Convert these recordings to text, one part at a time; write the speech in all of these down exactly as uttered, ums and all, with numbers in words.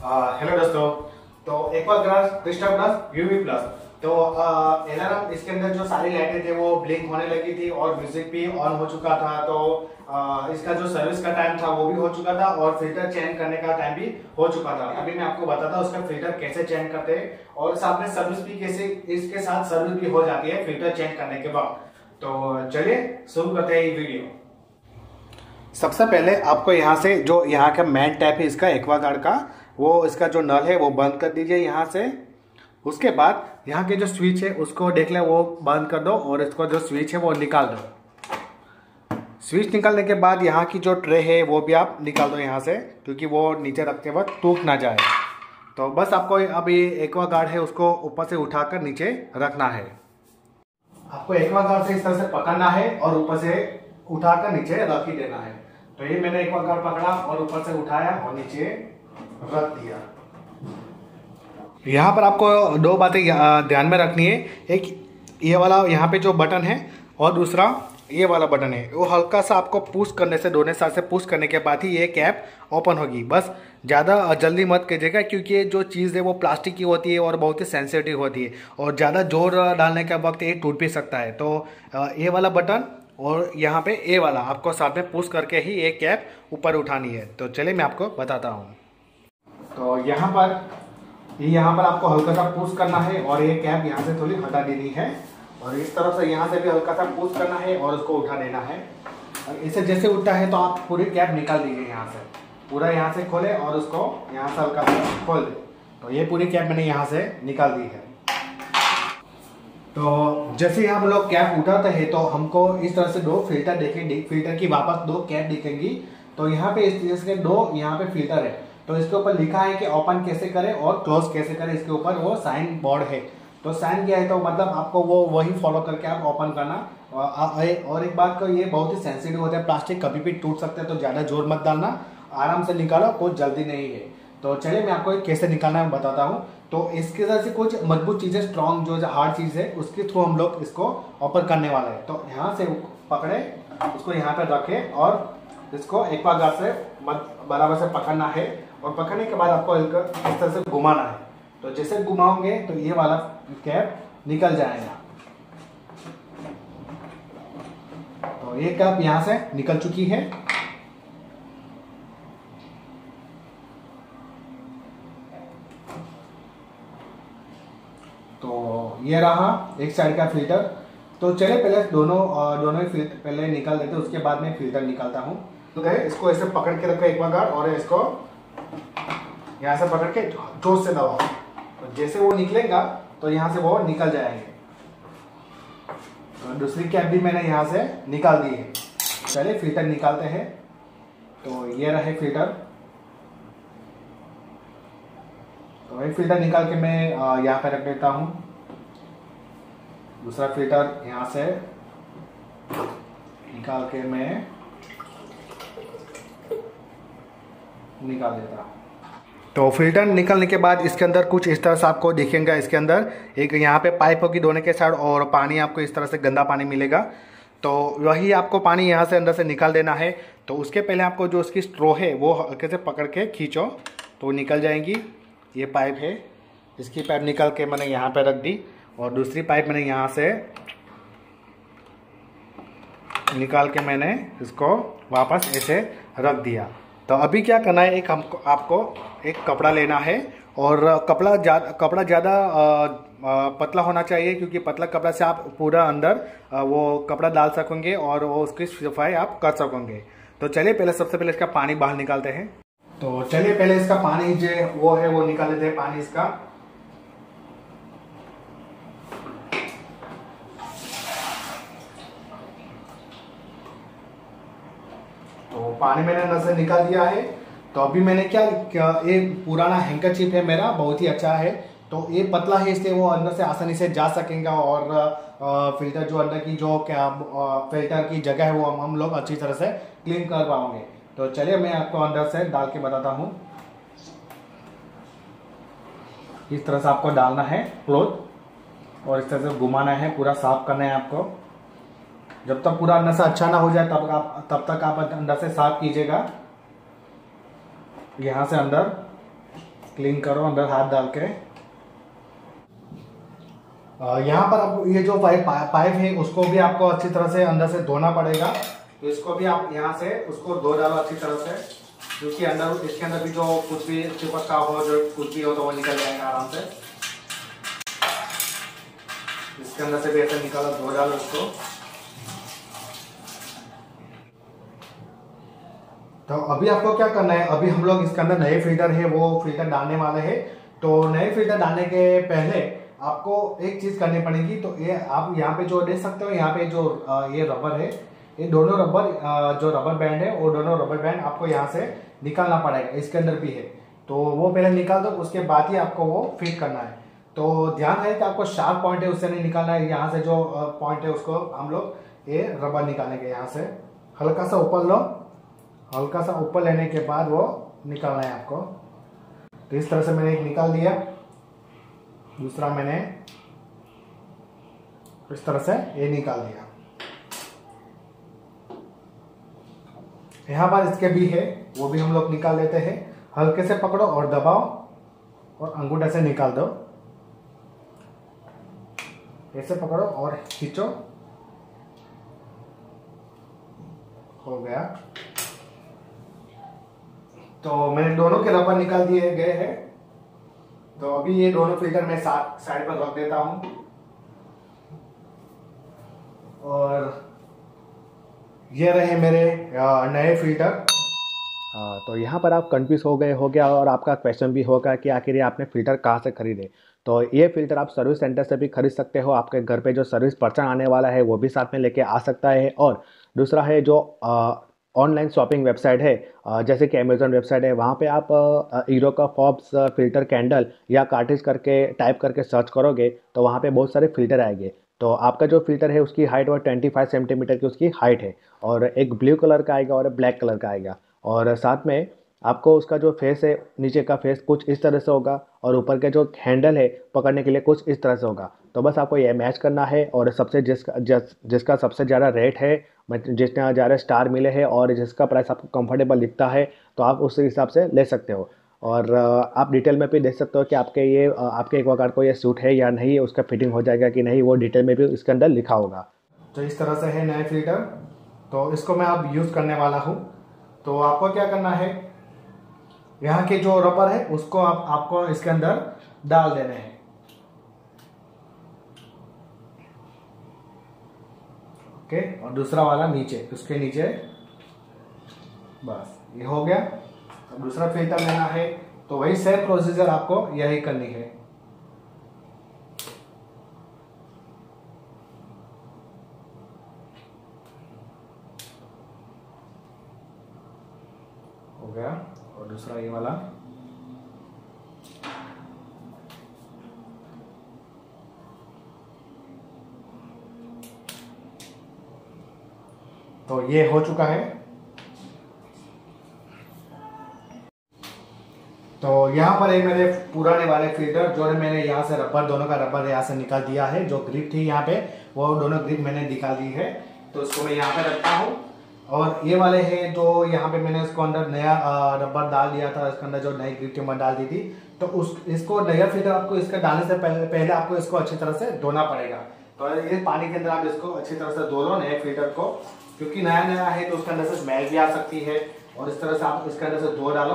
Hello दोस्तों। तो Aquaglass crystal plus UV plus तो एलाराम इसके अंदर जो सारी लाइटें थे वो ब्लिंक होने लगी थी और म्यूजिक भी ऑन हो चुका था। तो आ, इसका जो सर्विस का टाइम था वो भी हो चुका था और फिल्टर चेंज करने का टाइम भी हो चुका था। अभी मैं आपको बताता हूँ उसका फिल्टर कैसे चेंज करते हैं और साथ में सर्विस भी कैसे इसके साथ सर्विस भी हो जाती है फिल्टर चेंज करने के बाद। तो चलिए शुरू करते हैं ये वीडियो। सबसे पहले आपको यहाँ से जो यहाँ का मेन टैप है इसका एक्वागार्ड का, वो इसका जो नल है वो बंद कर दीजिए यहाँ से। उसके बाद यहाँ के जो स्विच है उसको देख ले वो बंद कर दो और इसको जो स्विच है वो निकाल दो। स्विच निकालने के बाद यहाँ की जो ट्रे है वो भी आप निकाल दो यहाँ से, क्योंकि वो नीचे रखते वक्त टूट ना जाए। तो बस आपको अभी एक्वागार्ड है उसको ऊपर से उठाकर नीचे रखना है। आपको एक्वागार्ड से इस तरह से पकड़ना है और ऊपर से उठाकर नीचे रख ही देना है। तो ये मैंने एक्वागार्ड पकड़ा और ऊपर से उठाया और नीचे रख दिया। यहाँ पर आपको दो बातें ध्यान में रखनी है। एक ये वाला यहाँ पे जो बटन है और दूसरा ये वाला बटन है, वो हल्का सा आपको पुश करने से, दोनों साइड से पुश करने के बाद ही ये कैप ओपन होगी। बस ज़्यादा जल्दी मत कीजिएगा, क्योंकि ये जो चीज़ है वो प्लास्टिक की होती है और बहुत ही सेंसिटिव होती है और ज़्यादा जोर डालने के वक्त ये टूट भी सकता है। तो ये वाला बटन और यहाँ पे ए वाला आपको साथ में पुश करके ही ये कैप ऊपर उठानी है। तो चलिए मैं आपको बताता हूँ। तो यहाँ पर यहाँ पर आपको हल्का सा पुश करना है और ये कैप यहाँ से थोड़ी हटा देनी है और इस तरफ से यहाँ से भी हल्का सा पुश करना है और उसको उठा देना है। और इसे जैसे उठता है तो आप पूरी कैप निकाल दीजिए यहाँ से, पूरा यहाँ से खोले और उसको यहाँ से हल्का सा खोल दे। तो ये पूरी कैप मैंने यहाँ से निकाल दी है। तो जैसे ही हम लोग कैप उठाते हैं तो हमको इस तरह से दो फिल्टर देखेंगे, फिल्टर की वापस दो कैप दिखेंगी। तो यहाँ पे इस तरह से दो यहाँ पे फिल्टर है, तो इसके ऊपर लिखा है कि ओपन कैसे करें और क्लोज कैसे करें। इसके ऊपर वो साइन बोर्ड है, तो साइन किया है तो मतलब आपको वो वही फॉलो करके आप ओपन करना। और एक बात को, ये बहुत ही सेंसिटिव होता है, प्लास्टिक कभी भी टूट सकते हैं, तो ज़्यादा जोर मत डालना, आराम से निकालो, कोई जल्दी नहीं है। तो चलिए मैं आपको कैसे निकालना है बताता हूँ। तो इसके साथ से कुछ मजबूत चीज़ें, स्ट्रॉन्ग जो हार्ड चीज़ है उसके थ्रू हम लोग इसको ओपन करने वाले हैं। तो यहाँ से पकड़े, उसको यहाँ पर रखें और इसको एक्वागार्ड से बराबर से पकड़ना है और पकड़ने के बाद आपको इस तरह से घुमाना है। तो जैसे घुमाओगे तो ये वाला कैप निकल जाएगा। तो ये कैप यहाँ से निकल चुकी है। तो ये रहा एक साइड का फिल्टर। तो चले पहले दोनों दोनों ही फिल्टर पहले निकाल देते, उसके बाद में फिल्टर निकालता हूँ। तो इसको ऐसे पकड़ के रखो एक्वागार्ड और इसको यहाँ से पकड़ के जोर से दबाओ। तो जैसे वो निकलेगा तो यहाँ से वो निकल जाएंगे। तो दूसरी कैप भी मैंने यहाँ से निकाल दी है। चलिए फिल्टर निकालते हैं। तो ये रहे फिल्टर। तो एक फिल्टर निकाल के मैं यहाँ पे रख देता हूँ। दूसरा फिल्टर यहाँ से निकाल के मैं निकाल देता हूँ। तो फिल्टर निकलने के बाद इसके अंदर कुछ इस तरह से आपको दिखेगा। इसके अंदर एक यहाँ पे पाइप होगी दोनों के साइड और पानी आपको इस तरह से गंदा पानी मिलेगा। तो वही आपको पानी यहाँ से अंदर से निकाल देना है। तो उसके पहले आपको जो उसकी स्ट्रो है वो हल्के से पकड़ के खींचो तो निकल जाएंगी। ये पाइप है, इसकी पाइप निकाल के मैंने यहाँ पे रख दी और दूसरी पाइप मैंने यहाँ से निकाल के मैंने इसको वापस ऐसे रख दिया। तो अभी क्या करना है, एक हमको आपको एक कपड़ा लेना है और कपड़ा ज़्यादा कपड़ा ज़्यादा पतला होना चाहिए, क्योंकि पतला कपड़ा से आप पूरा अंदर वो कपड़ा डाल सकेंगे और वो उसकी सफाई आप कर सकेंगे। तो चलिए पहले सबसे पहले इसका पानी बाहर निकालते हैं। तो चलिए पहले इसका पानी जो वो है वो निकाल लेते हैं, पानी इसका। तो पानी मैंने अंदर से निकाल दिया है। तो अभी मैंने क्या, क्या ये पुराना हैंकरचिप है मेरा, बहुत ही अच्छा है। तो ये पतला है इसलिए वो अंदर से आसानी से जा सकेगा और आ, फिल्टर जो अंदर की जो क्या फिल्टर की जगह है वो हम, हम लोग अच्छी तरह से क्लीन कर पाएंगे। तो चलिए मैं आपको अंदर से डाल के बताता हूँ। इस तरह से आपको डालना है क्लोथ और इस तरह से घुमाना है, पूरा साफ करना है आपको। जब तक पूरा अंदर से अच्छा ना हो जाए तब आप तब तक आप अंदर से साफ कीजिएगा। यहाँ से अंदर क्लीन करो अंदर हाथ डाल के। यहाँ पर अब ये जो पाइप पाइप है उसको भी आपको अच्छी तरह से अंदर से धोना पड़ेगा। तो इसको भी आप यहाँ से उसको धो डालो अच्छी तरह से, क्योंकि अंदर इसके अंदर भी जो कुछ भी चिपका हो, जो कुछ भी हो तो वो निकल जाएगा आराम से। इसके अंदर से भी ऐसे निकालो, धो डालो इसको। तो अभी आपको क्या करना है, अभी हम लोग इसके अंदर नए फिल्टर है वो फिल्टर डालने वाले हैं। तो नए फिल्टर डालने के पहले आपको एक चीज करनी पड़ेगी। तो ये आप यहाँ पे जो देख सकते हो, यहाँ पे जो ये रबर है, ये दोनों रबर जो रबर बैंड है वो दोनों रबर बैंड आपको यहाँ से निकालना पड़ेगा। इसके अंदर भी है तो वो पहले निकाल दो, उसके बाद ही आपको वो फिट करना है। तो ध्यान रहे कि आपको शार्प पॉइंट है उससे नहीं निकालना है। यहाँ से जो पॉइंट है उसको हम लोग ये रबर निकालेंगे। यहाँ से हल्का सा ऊपर लो, हल्का सा ऊपर लेने के बाद वो निकालना है आपको। तो इस तरह से मैंने एक निकाल दिया, दूसरा मैंने इस तरह से ये निकाल दिया। यहाँ पर इसके भी है वो भी हम लोग निकाल लेते हैं। हल्के से पकड़ो और दबाओ और अंगूठे से निकाल दो। ऐसे पकड़ो और खींचो, हो गया। तो मैंने दोनों के रबर निकाल दिए गए हैं। तो अभी ये दोनों फिल्टर मैं साइड पर रख देता हूं। और ये रहे मेरे नए फिल्टर। हाँ, तो यहाँ पर आप कंफ्यूज हो गए हो गया और आपका क्वेश्चन भी होगा कि आखिर ये आपने फ़िल्टर कहाँ से खरीदे। तो ये फ़िल्टर आप सर्विस सेंटर से भी खरीद सकते हो। आपके घर पे जो सर्विस पर्सन आने वाला है वो भी साथ में लेके आ सकता है। और दूसरा है जो ऑनलाइन शॉपिंग वेबसाइट है, आ, जैसे कि अमेजोन वेबसाइट है, वहाँ पे आप हीरो का फॉब्स फिल्टर कैंडल या कार्टिज करके टाइप करके सर्च करोगे तो वहाँ पे बहुत सारे फिल्टर आएंगे। तो आपका जो फिल्टर है उसकी हाइट और पच्चीस सेंटीमीटर की उसकी हाइट है, और एक ब्लू कलर का आएगा और एक ब्लैक कलर का आएगा। और साथ में आपको उसका जो फेस है, नीचे का फेस कुछ इस तरह से होगा और ऊपर के जो हैंडल है पकड़ने के लिए कुछ इस तरह से होगा। तो बस आपको ये मैच करना है और सबसे जिसका जिस, जिसका सबसे ज़्यादा रेट है, जितने ज़्यादा स्टार मिले हैं और जिसका प्राइस आपको कंफर्टेबल दिखता है तो आप उस हिसाब से ले सकते हो। और आप डिटेल में भी देख सकते हो कि आपके ये आपके एक्वागार्ड को ये सूट है या नहीं, उसका फिटिंग हो जाएगा कि नहीं, वो डिटेल में भी इसके अंदर लिखा होगा। तो इस तरह से है नए फिल्टर। तो इसको मैं अब यूज़ करने वाला हूँ। तो आपको क्या करना है, यहाँ के जो रबर है उसको आप आपको इसके अंदर डाल देने हैं। ओके, और दूसरा वाला नीचे, उसके नीचे। बस ये हो गया। अब दूसरा फिल्टर लेना है तो वही सेम प्रोसीजर आपको यही करनी है। हो गया। और दूसरा ये वाला। तो ये हो चुका है। तो यहाँ पर है मेरे पुराने वाले फिल्टर, जो मैंने यहाँ से रबर, दोनों का रबर यहाँ से निकाल दिया है। जो ग्रिप थी यहाँ पे वो दोनों ग्रिप मैंने निकाल दी है। तो इसको मैं यहाँ पे रखता हूँ। और ये वाले हैं जो यहाँ पे मैंने इसको अंदर नया रबर डाल दिया था, इसके अंदर जो नई ग्रिप टिम्बर डाल दी थी। तो उस इसको नया फिल्टर आपको इसका डालने से पहले पहले आपको इसको अच्छी तरह से धोना पड़ेगा। तो ये पानी के अंदर आप इसको अच्छी तरह से धो लो नए फिल्टर को, क्योंकि नया नया है तो उसके अंदर से स्मेल भी आ सकती है। और इस तरह से आप इसके अंदर से धो डालो।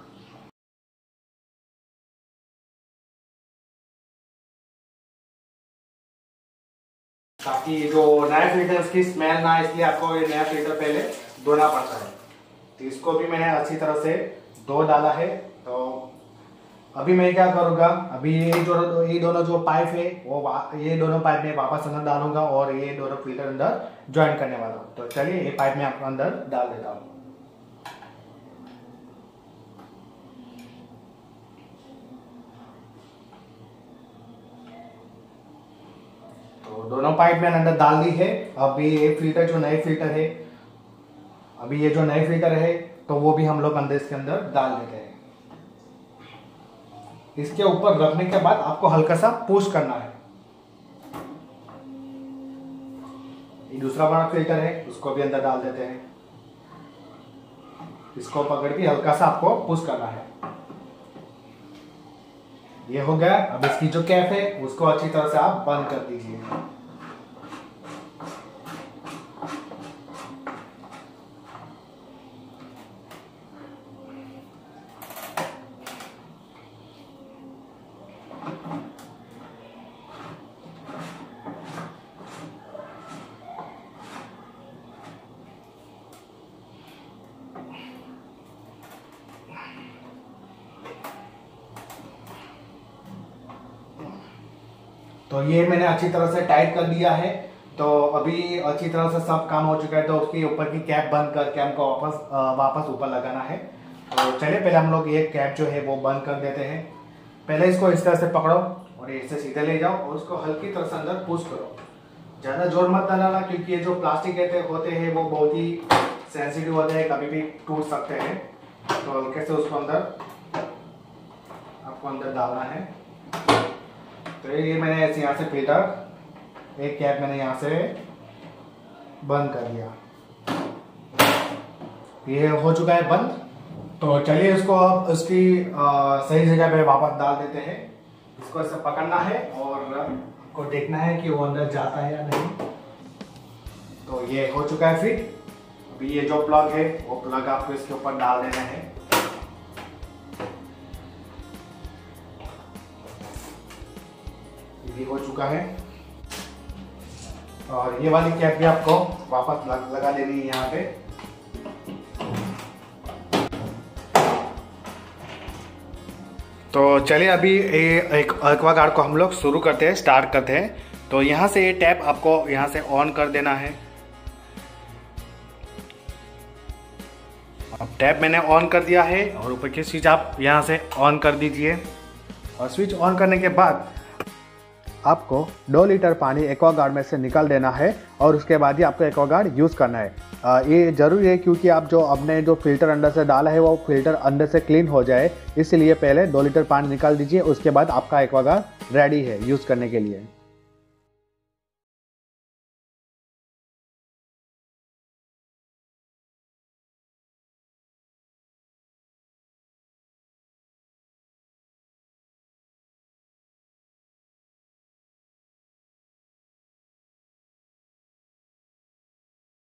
ताकि जो नया फिल्टर उसकी स्मेल ना, इसलिए आपको ये नया फिल्टर पहले धोना पड़ता है। तो इसको भी मैंने अच्छी तरह से धो डाला है। तो अभी मैं क्या करूँगा, अभी ये जो ये दोनों जो पाइप है वो ये दोनों पाइप में वापस अंदर डालूंगा और ये दोनों फिल्टर अंदर ज्वाइन करने वाला हूँ। तो चलिए ये पाइप में आपको अंदर डाल देता हूँ। तो दोनों पाइप मैंने अंदर डाल दी है। अभी ये फिल्टर जो नए फिल्टर है, अभी ये जो नए फिल्टर है तो वो भी हम लोग अंदर इसके अंदर डाल देते हैं। इसके ऊपर रखने के बाद आपको हल्का सा पुश करना है। ये दूसरा बड़ा फिल्टर है, उसको भी अंदर डाल देते हैं। इसको पकड़ के हल्का सा आपको पुश करना है। ये हो गया। अब इसकी जो कैप है उसको अच्छी तरह से आप बंद कर दीजिए। तो ये मैंने अच्छी तरह से टाइट कर दिया है। तो अभी अच्छी तरह से सब काम हो चुका है। तो उसकी ऊपर की कैप बंद करके हमको वापस वापस ऊपर लगाना है। तो चलिए पहले हम लोग ये कैप जो है वो बंद कर देते हैं। पहले इसको इस तरह से पकड़ो और इसे सीधे ले जाओ और उसको हल्की तरह से अंदर पुश करो। ज़्यादा जोर मत डालना क्योंकि ये जो प्लास्टिक होते हैं वो बहुत ही सेंसिटिव होते हैं, कभी भी टूट सकते हैं। तो हल्के से उसको अंदर आपको अंदर डालना है। तो ये मैंने ऐसे यहाँ से फिल्टर एक कैप मैंने यहाँ से बंद कर दिया। ये हो चुका है बंद। तो चलिए इसको अब इसकी आ, सही जगह पे वापस डाल देते हैं। इसको ऐसे पकड़ना है और आपको देखना है कि वो अंदर जाता है या नहीं। तो ये हो चुका है फिट। अभी ये जो प्लग है वो प्लग आपको इसके ऊपर डाल देना है। ये हो चुका है और ये वाली कैप भी आपको वापस लग, लगा देनी है यहाँ पे। तो चलिए अभी ये एक एक्वागार्ड को हम लोग शुरू करते हैं, स्टार्ट करते हैं। तो यहाँ से ये टैप आपको यहाँ से ऑन कर देना है। अब टैप मैंने ऑन कर दिया है और ऊपर की स्विच आप यहाँ से ऑन कर दीजिए। और स्विच ऑन करने के बाद आपको दो लीटर पानी एक्वागार्ड में से निकाल देना है और उसके बाद ही आपको एक्वागार्ड यूज़ करना है। आ, ये ज़रूरी है क्योंकि आप जो अपने जो फिल्टर अंदर से डाला है वो फिल्टर अंदर से क्लीन हो जाए, इसलिए पहले दो लीटर पानी निकाल दीजिए। उसके बाद आपका एक्वागार्ड रेडी है यूज़ करने के लिए।